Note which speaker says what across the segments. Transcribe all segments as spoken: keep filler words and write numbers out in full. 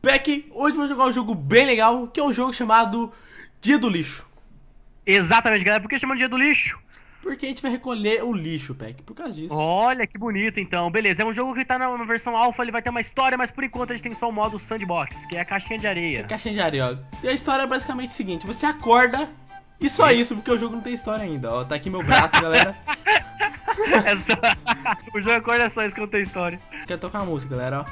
Speaker 1: Peck, hoje vou jogar um jogo bem legal, que é um jogo chamado Dia do Lixo.
Speaker 2: Exatamente, galera. Por que chamando Dia do Lixo?
Speaker 1: Porque a gente vai recolher o lixo, Peck, por causa disso.
Speaker 2: Olha que bonito, então. Beleza, é um jogo que tá na na versão alpha, ele vai ter uma história, mas por enquanto a gente tem só o modo sandbox, que é a caixinha de areia.
Speaker 1: É caixinha de areia, ó. E a história é basicamente o seguinte, você acorda e só isso, porque o jogo não tem história ainda, ó. Tá aqui meu braço, galera.
Speaker 2: É só... o jogo acorda só isso que não tem história.
Speaker 1: Quero tocar uma música, galera, ó.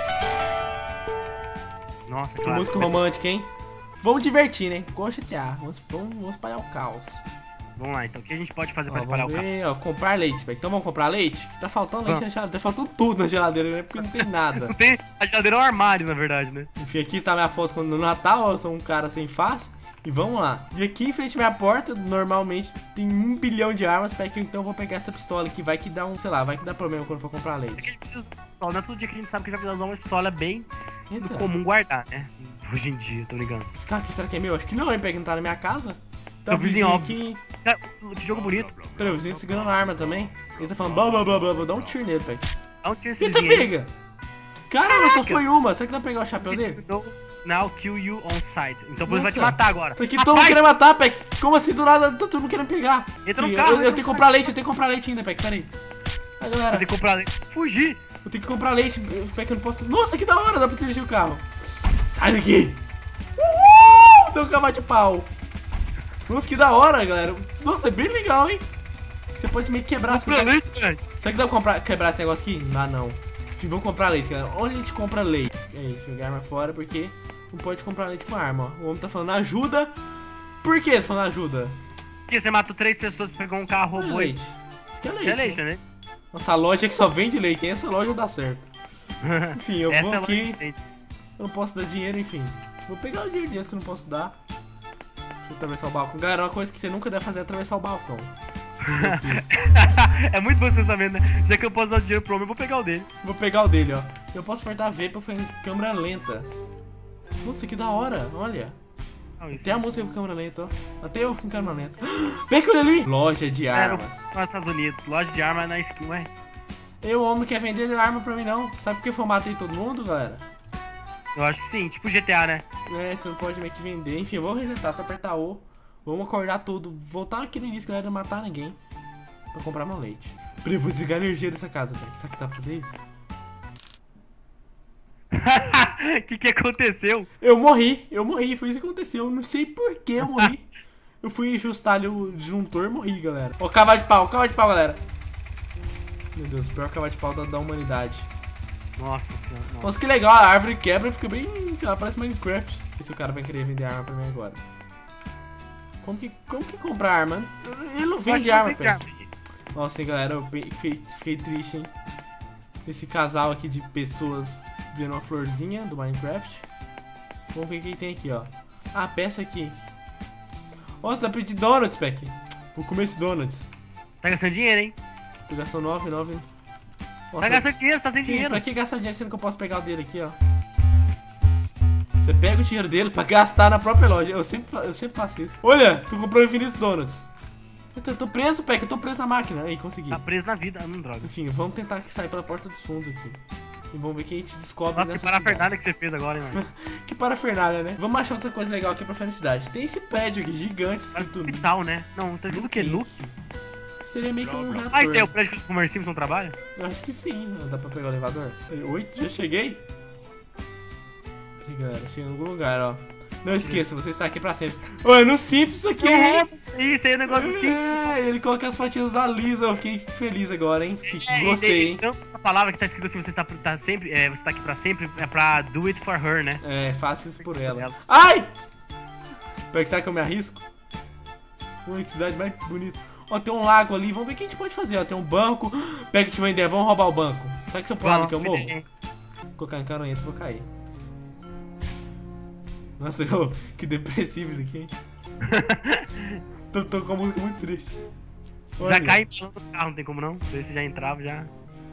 Speaker 2: Nossa,
Speaker 1: Que
Speaker 2: claro.
Speaker 1: música romântica, hein? Vamos divertir, né? Igual G T A. Vamos, vamos, vamos espalhar o caos.
Speaker 2: Vamos lá, então. O que a gente pode fazer
Speaker 1: Ó,
Speaker 2: pra espalhar o
Speaker 1: vamos
Speaker 2: carro?
Speaker 1: ver, ó, comprar leite, Peck. Então vamos comprar leite? Que tá faltando leite
Speaker 2: Vamos.
Speaker 1: na geladeira. Tá faltando tudo na geladeira, né? Porque não tem nada.
Speaker 2: Não tem... A geladeira é um armário, na verdade, né?
Speaker 1: Enfim, aqui está minha foto quando no Natal, ó, eu sou um cara sem face. E vamos lá. E aqui em frente à minha porta, normalmente tem um bilhão de armas, Peck, então eu vou pegar essa pistola aqui, vai que dá um, sei lá, vai que dá problema quando for comprar
Speaker 2: É que a
Speaker 1: leite.
Speaker 2: gente precisa usar uma pistola. Não é todo dia que a gente sabe que vai precisar usar uma pistola, é bem
Speaker 1: Eita,
Speaker 2: comum guardar, né? Hoje em dia, tô ligando.
Speaker 1: esse carro aqui será que é meu? Acho que não, hein, Peck, não tá na minha casa. Tá
Speaker 2: É
Speaker 1: o
Speaker 2: o vizinho,
Speaker 1: vizinho aqui.
Speaker 2: Cara, que jogo bonito.
Speaker 1: Peraí, o vizinho tá segurando a arma também. Ele tá falando blá blá blá blá blá, dá um tiro nele, Peck.
Speaker 2: Não tinha esse
Speaker 1: Eita,
Speaker 2: vizinho aí.
Speaker 1: pega! Caramba, só foi uma. Será que dá pra pegar o chapéu dele?
Speaker 2: Now kill you on sight. Então depois vai te
Speaker 1: Nossa.
Speaker 2: matar agora.
Speaker 1: Tá aqui todo mundo
Speaker 2: Rapaz,
Speaker 1: querendo matar, Peck. Como assim do nada tá todo mundo querendo pegar?
Speaker 2: Entra no
Speaker 1: Enfim,
Speaker 2: carro,
Speaker 1: eu, eu
Speaker 2: entra
Speaker 1: tenho
Speaker 2: no
Speaker 1: que
Speaker 2: carro.
Speaker 1: comprar leite, eu tenho que comprar leite ainda, Peck, peraí. Aí, galera.
Speaker 2: Vou ter que comprar leite. Fugir.
Speaker 1: Eu tenho que comprar leite, Peck, eu não posso... Nossa, que da hora, dá pra dirigir o carro. Sai daqui. Uhul! Deu um cavalo de pau. Nossa, que da hora, galera. Nossa, é bem legal, hein? Você pode meio que quebrar as
Speaker 2: Comprar
Speaker 1: coisas.
Speaker 2: leite, velho.
Speaker 1: Será que dá pra comprar, quebrar esse negócio aqui? Não, não. Enfim, vamos comprar leite, galera. Onde a gente compra leite? E aí, jogar a arma fora, porque não pode comprar leite com arma, ó. O homem tá falando ajuda. Por que ele tá falando ajuda?
Speaker 2: Porque você matou três pessoas, pegou um carro,
Speaker 1: Não é
Speaker 2: roubou.
Speaker 1: leite. Isso aqui é leite,
Speaker 2: Isso é leite,
Speaker 1: né?
Speaker 2: né?
Speaker 1: Nossa, a loja que só vende leite, hein? Essa loja dá certo. Enfim, eu
Speaker 2: Essa
Speaker 1: vou
Speaker 2: é a
Speaker 1: aqui.
Speaker 2: loja de leite.
Speaker 1: Eu não posso dar dinheiro, enfim. Vou pegar o dinheiro dele se eu não posso dar. Deixa eu atravessar o balcão. Galera, uma coisa que você nunca deve fazer é atravessar o balcão. Eu fiz.
Speaker 2: É muito bom esse pensamento, né? Já que eu posso dar dinheiro pro homem, eu vou pegar o dele.
Speaker 1: Vou pegar o dele, ó. Eu posso apertar V pra ficar em câmera lenta. Nossa, que da hora, olha.
Speaker 2: Não, isso
Speaker 1: Tem a música com câmera lenta, ó. Até eu fico em câmera lenta. Vem com ele ali! Loja de
Speaker 2: é no-
Speaker 1: armas.
Speaker 2: nos Estados Unidos. Loja de arma na skin, ué.
Speaker 1: Eu, homem, quer vender arma pra mim, não. Sabe por que eu matei todo mundo, galera?
Speaker 2: Eu acho que sim, tipo G T A, né?
Speaker 1: É, você não pode meio que vender. Enfim, eu vou resetar, só apertar O. Vamos acordar tudo. Voltar aqui no início, galera, não matar ninguém. Pra comprar meu leite. Peraí, eu vou desligar a energia dessa casa, velho. Será que dá pra fazer isso?
Speaker 2: O que que aconteceu?
Speaker 1: Eu morri, eu morri, foi isso que aconteceu. Eu não sei por que eu morri. Eu fui ajustar ali o disjuntor e morri, galera. Ó, cavalo de pau, cavalo de pau, galera. Meu Deus, o pior cavalo de pau da, da humanidade.
Speaker 2: Nossa senhora. Nossa.
Speaker 1: Nossa, que legal, a árvore quebra e fica bem, sei lá, parece Minecraft. Esse cara vai querer vender arma pra mim agora. Como que, como que compra arma? Ele não
Speaker 2: Eu acho
Speaker 1: vende
Speaker 2: que
Speaker 1: arma,
Speaker 2: não tem
Speaker 1: pera.
Speaker 2: arma.
Speaker 1: Nossa, hein, galera, eu pe- fiquei, fiquei triste, hein. Esse casal aqui de pessoas vendo uma florzinha do Minecraft. Vamos ver o que tem aqui, ó. Ah, peça aqui. Nossa, dá pra pedir donuts, Peck. Vou comer esse donuts.
Speaker 2: Tá gastando dinheiro, hein?
Speaker 1: Tô gastando nove, nove. Nossa,
Speaker 2: Tá gastando dinheiro, você tá sem
Speaker 1: Sim,
Speaker 2: dinheiro.
Speaker 1: pra que gastar dinheiro sendo que eu posso pegar o dele aqui, ó? Você pega o dinheiro dele pra gastar na própria loja. Eu sempre, fa- eu sempre faço isso. Olha, tu comprou infinitos donuts. Eu tô, eu tô preso, Peck, eu tô preso na máquina. Aí, consegui.
Speaker 2: Tá preso na vida, não droga.
Speaker 1: Enfim, vamos tentar sair pela porta dos fundos aqui. E vamos ver o que a gente descobre
Speaker 2: Nossa, que
Speaker 1: nessa
Speaker 2: parafernália que você fez agora, hein, mano?
Speaker 1: cidade. Que parafernália, né? Vamos achar outra coisa legal aqui pra felicidade. Tem esse prédio aqui, gigante,
Speaker 2: Parece
Speaker 1: escrito
Speaker 2: hospital, né? Não, tá escrito o quê? Nuke?
Speaker 1: Seria meio que um reator.
Speaker 2: Ah, esse é o prédio que o Homer Simpson trabalha?
Speaker 1: Eu acho que sim. Dá pra pegar o elevador? Oito, já cheguei? Aí, galera, cheguei em algum lugar, ó. Não esqueça, você está aqui pra sempre. Ô, é no Simpsons isso aqui, hein?
Speaker 2: Isso aí é negócio do Simpson.
Speaker 1: É, ele coloca as fatias da Lisa. Eu fiquei feliz agora, hein?
Speaker 2: É,
Speaker 1: Gostei,
Speaker 2: e-
Speaker 1: hein?
Speaker 2: Então, a palavra que tá escrita assim, você está tá sempre, é, você tá aqui pra sempre, é pra do it for her, né?
Speaker 1: É, faça isso por ela.
Speaker 2: Ela.
Speaker 1: Ai! Peraí, será que eu me arrisco? Ui, que cidade mais bonita. Ó, tem um lago ali. Vamos ver o que a gente pode fazer, ó. Tem um banco. Pega que te vender, vamos roubar o banco. Será que se eu pular que eu morro? Vou colocar em caronhento e vou cair. Nossa, eu- que depressivo isso aqui, hein? tô, tô com a música muito triste.
Speaker 2: Já
Speaker 1: Olha.
Speaker 2: cai em do carro, não tem como não? Daí você já entrava, já...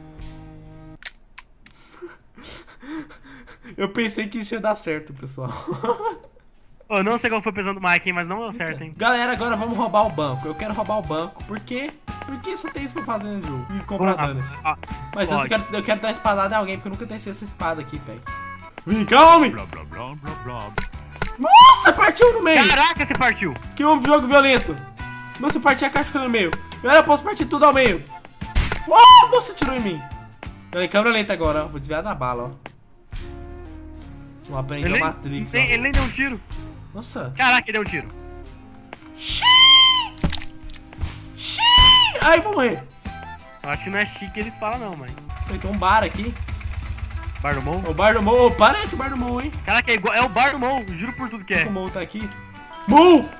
Speaker 1: Eu pensei que isso ia dar certo, pessoal.
Speaker 2: Eu não sei qual foi o pesão do Mike, hein, mas não deu certo, hein?
Speaker 1: Galera, agora vamos roubar o banco. Eu quero roubar o banco. Por quê? Porque só tem isso pra fazer no jogo. E comprar
Speaker 2: Vamos lá.
Speaker 1: danos.
Speaker 2: Ó,
Speaker 1: Mas eu
Speaker 2: pode.
Speaker 1: quero, eu quero dar espadada em alguém, porque eu nunca testei essa espada aqui, Peck. Vem cá, homem.
Speaker 2: Blá, blá, blá, blá, blá.
Speaker 1: Nossa, partiu no meio.
Speaker 2: Caraca, você partiu.
Speaker 1: Que um jogo violento. Nossa, eu parti a caixa no meio. Galera, eu posso partir tudo ao meio. Oh, nossa, tirou em mim. Galera, câmera lenta agora, ó. Vou desviar da bala, ó. Vamos aprender
Speaker 2: Ele,
Speaker 1: a Matrix,
Speaker 2: nem,
Speaker 1: ó.
Speaker 2: ele nem deu um tiro.
Speaker 1: Nossa.
Speaker 2: Caraca, ele deu um tiro.
Speaker 1: Xiii! Xiii! Ai, vou morrer.
Speaker 2: Eu acho que não é chique que eles falam, não, mãe.
Speaker 1: Tem um bar aqui.
Speaker 2: Bar do Mou?
Speaker 1: O bar do Mo. Oh, parece o bar do Mo, hein?
Speaker 2: Caraca, é, igual, é o Bar do Mou, juro por tudo que é.
Speaker 1: O Mo tá aqui. Mo!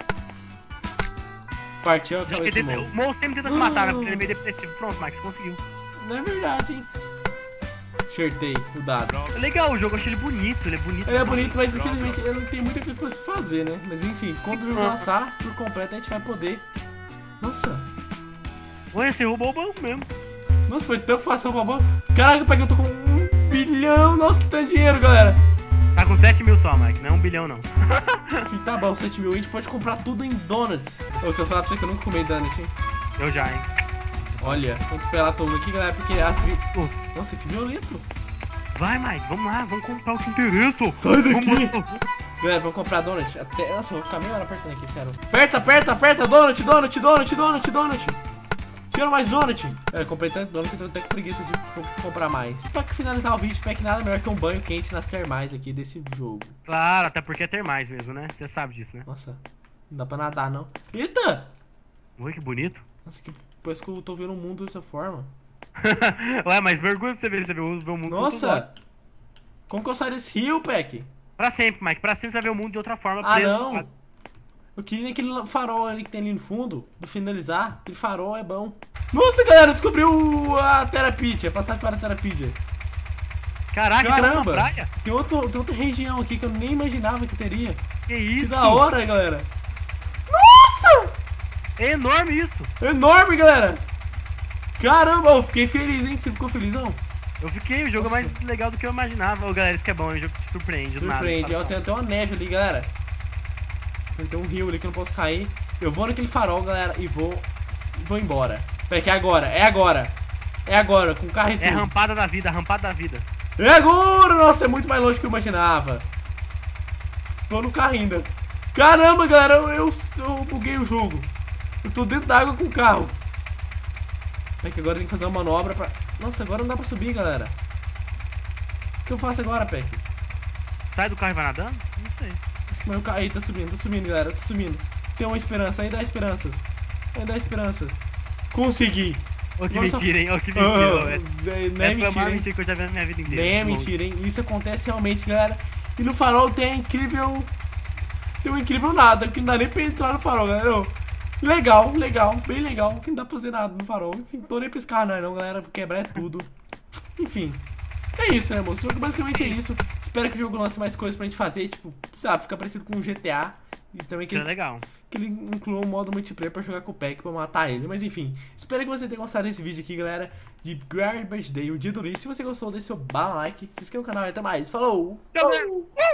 Speaker 1: Partiu a
Speaker 2: Acho que
Speaker 1: cabeça do
Speaker 2: ele-
Speaker 1: Mo.
Speaker 2: o Mou sempre tenta se matar, né? Porque ele é meio depressivo. Pronto, Max, conseguiu.
Speaker 1: Não é verdade, hein? Acertei o dado.
Speaker 2: É legal o jogo, eu achei ele bonito, ele é bonito.
Speaker 1: Ele é bonito, mas infelizmente ele não tem muita coisa pra se fazer, né? Mas enfim, quando o jogo lançar por completo, a gente vai poder. Nossa,
Speaker 2: Ué, você roubou o banco mesmo.
Speaker 1: nossa, foi tão fácil roubar. Caraca, eu peguei, eu tô com um bilhão. Nossa, que tanto dinheiro, galera.
Speaker 2: Tá com sete mil só, Mike, não é um bilhão não.
Speaker 1: Enfim, tá bom, sete mil. A gente pode comprar tudo em donuts. Ô, se eu falar pra você que eu nunca comi donut, hein?
Speaker 2: Eu já, hein.
Speaker 1: Olha, vamos pelar todo aqui, galera, porque as vi...
Speaker 2: Nossa.
Speaker 1: Nossa, que violento.
Speaker 2: Vai, Mike, vamos lá, vamos comprar o que interessa.
Speaker 1: Sai daqui.
Speaker 2: Vamos...
Speaker 1: Galera, vamos comprar donut. Até... Nossa, eu vou ficar meia hora apertando aqui, sério. Aperta, aperta, aperta. Donut, donut, donut, donut, donut. Quero mais donut. É, eu comprei tanto donut que eu tô até com preguiça de co- comprar mais. Pra finalizar o vídeo, que nada melhor que um banho quente nas termais aqui desse jogo.
Speaker 2: Claro, até porque é termais mesmo, né? Você sabe disso, né?
Speaker 1: Nossa, não dá pra nadar, não. Eita!
Speaker 2: Oi, que bonito.
Speaker 1: Nossa, que... parece que eu tô vendo o mundo dessa forma.
Speaker 2: Ué, mas mergulha pra você ver, você vê o, vê o mundo com outros olhos.
Speaker 1: Nossa! Como que eu saio desse rio, Peck?
Speaker 2: Pra sempre, Mike, pra sempre você vai ver o mundo de outra forma.
Speaker 1: Ah,
Speaker 2: preso.
Speaker 1: não! Eu queria aquele farol ali que tem ali no fundo, pra finalizar. Aquele farol é bom. Nossa, galera, descobriu a Terapídia, passagem para a Terapídia.
Speaker 2: Caraca, tem uma
Speaker 1: Caramba!
Speaker 2: praia.
Speaker 1: Tem, outro, tem outra região aqui que eu nem imaginava que teria.
Speaker 2: Que
Speaker 1: Que
Speaker 2: isso?
Speaker 1: da hora, galera. Nossa!
Speaker 2: É enorme isso.
Speaker 1: Enorme, galera. Caramba, eu fiquei feliz, hein? Você ficou feliz, não?
Speaker 2: Eu fiquei, o jogo
Speaker 1: Nossa.
Speaker 2: é mais legal do que eu imaginava. Ô, galera, isso que é bom, é um jogo que te surpreende. do nada,
Speaker 1: Surpreende.
Speaker 2: fala
Speaker 1: Ó,
Speaker 2: só.
Speaker 1: tem até uma neve ali, galera. Tem um rio ali que eu não posso cair. Eu vou naquele farol, galera, e vou... Vou embora. Pera que é agora, é agora. É agora, com o carro e tudo.
Speaker 2: É rampada da vida, rampada da vida.
Speaker 1: É agora! Nossa, é muito mais longe que eu imaginava. Tô no carro ainda. Caramba, galera, eu, eu, eu buguei o jogo. Eu tô dentro da água com o carro. É que agora tem que fazer uma manobra pra... Nossa, agora não dá pra subir, galera. O que eu faço agora, Peck?
Speaker 2: Sai do carro e vai nadando? Não sei.
Speaker 1: Mas o carro... Aí, tá subindo, tá subindo, galera, tá subindo. Tem uma esperança, ainda há esperanças. Ainda há esperanças. Consegui.
Speaker 2: Ô, que
Speaker 1: Nossa,
Speaker 2: mentira, hein? Ô, que
Speaker 1: Ah,
Speaker 2: mentira. ô, essa
Speaker 1: não é
Speaker 2: essa foi a
Speaker 1: mentira,
Speaker 2: maior
Speaker 1: hein?
Speaker 2: mentira que eu já vi na minha vida inteira.
Speaker 1: Nem é
Speaker 2: de longe.
Speaker 1: mentira, hein? Isso acontece realmente, galera. E no farol tem a incrível... Tem um incrível nada, que não dá nem pra entrar no farol, galera. Ô, legal, legal, bem legal. Que não dá pra fazer nada no farol. Enfim, tô nem piscar, não, não, galera. Vou quebrar é tudo. Enfim. É isso, né, moço? O jogo basicamente é isso. Espero que o jogo lance mais coisas pra gente fazer. Tipo, sabe, fica parecido com um G T A. E também que
Speaker 2: Isso é
Speaker 1: eles-
Speaker 2: legal.
Speaker 1: que ele inclua um modo multiplayer pra jogar com o Peck pra matar ele. Mas enfim, espero que você tenha gostado desse vídeo aqui, galera, de Garbage Day, o dia do lixo. Se você gostou, deixe seu bala like, se inscreva no canal e até mais. Falou!
Speaker 2: Tchau,
Speaker 1: Falou!